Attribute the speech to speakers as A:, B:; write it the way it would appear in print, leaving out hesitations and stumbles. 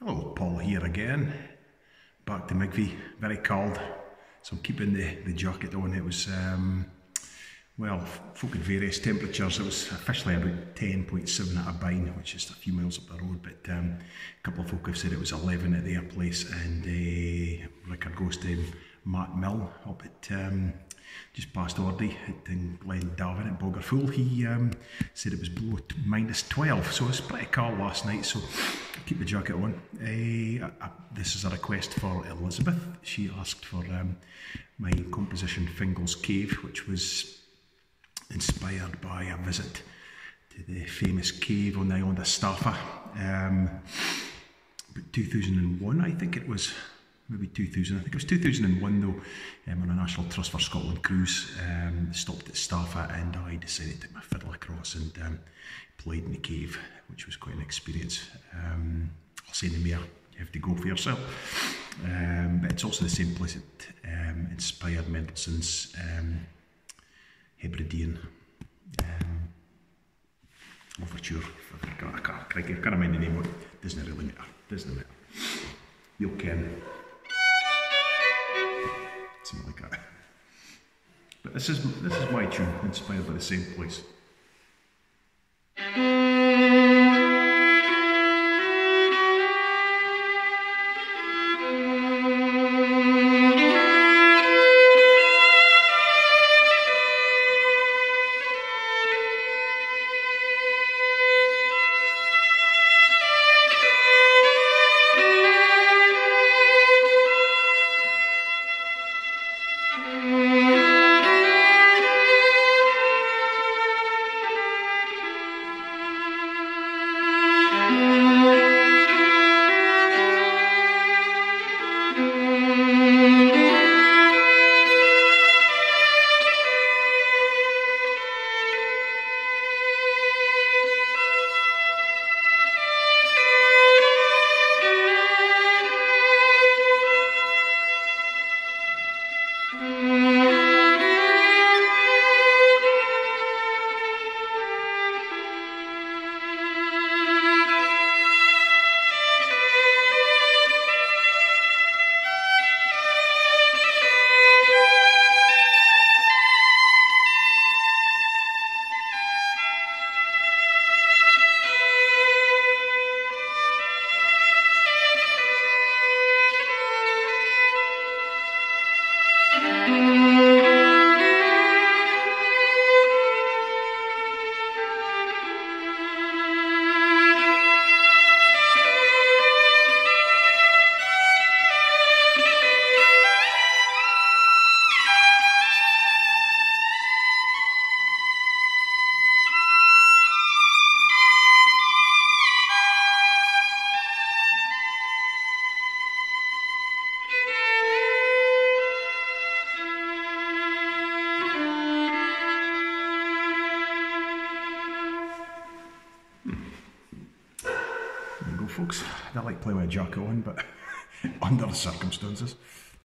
A: Hello, Paul here again. Back to Migvie, very cold, so I'm keeping the jacket on. It was, well, folk had various temperatures. It was officially about 10.7 at Abine, which is a few miles up the road, but a couple of folk have said it was 11 at their place, and record goes to Matt Mill up at just past Ordie at Glendaven at Boggerfool. He said it was below -12, so it was pretty cold last night, so keep the jacket on. This is a request for Elizabeth. She asked for my composition Fingal's Cave, which was inspired by a visit to the famous cave on the island of Staffa. About 2001, I think it was. Maybe 2000, I think it was 2001 though, on a National Trust for Scotland cruise. Stopped at Staffa and I decided to take my fiddle across and played in the cave, which was quite an experience. I'll say no more, you have to go for yourself. But it's also the same place that inspired Mendelssohn's Hebridean Overture. I can't remember the name of it, doesn't really matter, You'll ken. Something like that. But this is my tune, inspired by the same place. There you go, folks. I like playing with a jacket on, but under the circumstances.